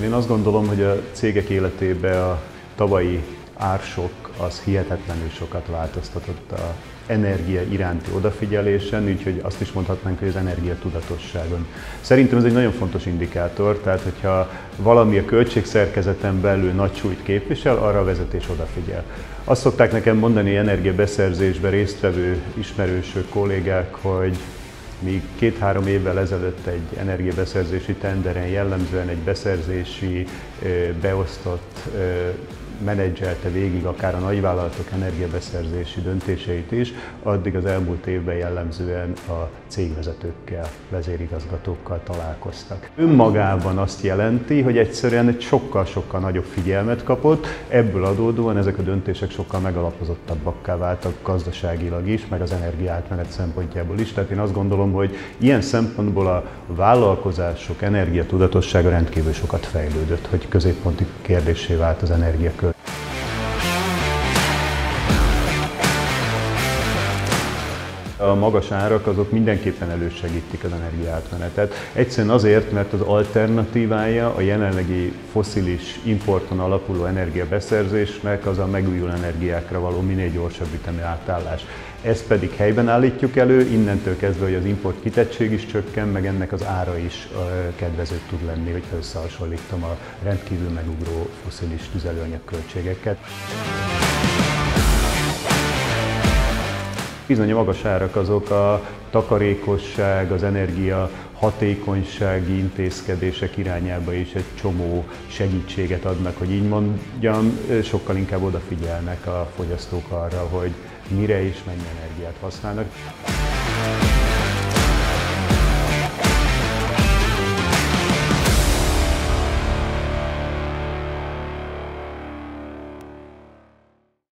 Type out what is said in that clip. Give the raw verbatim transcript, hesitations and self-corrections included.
Én azt gondolom, hogy a cégek életében a tavalyi ársok az hihetetlenül sokat változtatott az energia iránti odafigyelésen, úgyhogy azt is mondhatnánk, hogy az energiatudatosságon. Szerintem ez egy nagyon fontos indikátor, tehát hogyha valami a költségszerkezeten belül nagy súlyt képvisel, arra a vezetés odafigyel. Azt szokták nekem mondani energiabeszerzésben résztvevő ismerősök, kollégák, hogy míg két-három évvel ezelőtt egy energiabeszerzési tenderen jellemzően egy beszerzési, beosztott menedzselte végig akár a nagyvállalatok energiabeszerzési döntéseit is, addig az elmúlt évben jellemzően a cégvezetőkkel, vezérigazgatókkal találkoztak. Önmagában azt jelenti, hogy egyszerűen egy sokkal-sokkal nagyobb figyelmet kapott, ebből adódóan ezek a döntések sokkal megalapozottabbakká váltak gazdaságilag is, meg az energiaátmenet szempontjából is. Tehát én azt gondolom, hogy ilyen szempontból a vállalkozások energiatudatossága rendkívül sokat fejlődött, hogy középponti kérdéssé vált az energiakör. A magas árak azok mindenképpen elősegítik az energiaátmenetet. Egyszerűen azért, mert az alternatívája a jelenlegi fosszilis importon alapuló energiabeszerzésnek az a megújuló energiákra való minél gyorsabb ütemű átállás. Ezt pedig helyben állítjuk elő, innentől kezdve, hogy az import kitettség is csökken, meg ennek az ára is kedvezőbb tud lenni, hogyha összehasonlítom a rendkívül megugró fosszilis tüzelőanyag költségeket. Bizony a magas árak azok a takarékosság, az energia hatékonysági intézkedések irányába is egy csomó segítséget adnak, hogy így mondjam, sokkal inkább odafigyelnek a fogyasztók arra, hogy mire és mennyi energiát használnak.